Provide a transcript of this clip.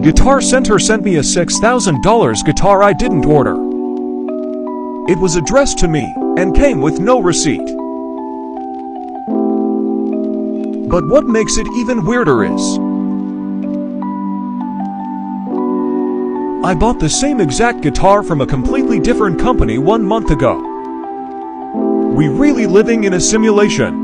Guitar Center sent me a $6,000 guitar I didn't order. It was addressed to me and came with no receipt. But what makes it even weirder is, I bought the same exact guitar from a completely different company 1 month ago. We really living in a simulation.